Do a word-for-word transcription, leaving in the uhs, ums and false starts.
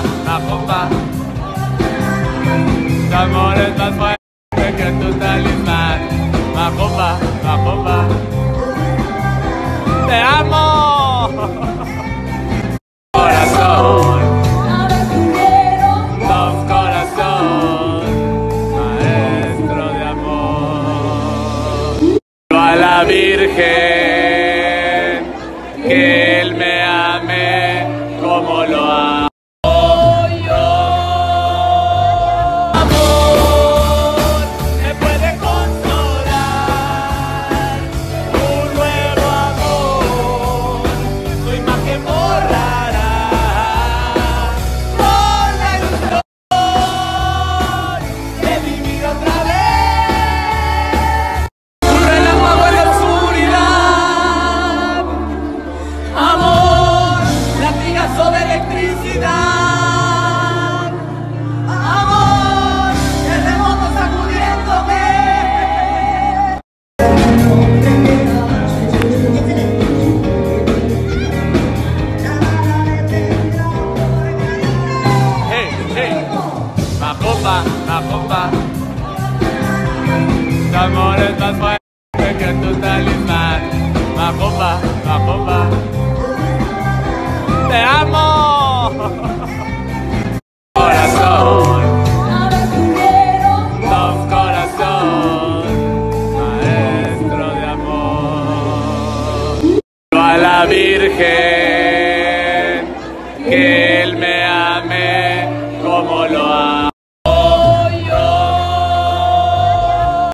Macopa. Tu amor es más fuerte que tu talismán. Macopa, Macopa. ¡Te amo! Corazón. Don Corazón. Maestro de amor. A la Virgen. Que él me ame como lo amo. Macopa, Macopa. Tu amor es más fuerte que tu talismán. Macopa, Macopa. ¡Te amo! Corazón. Don Corazón. Maestro de amor. A la Virgen. Que él me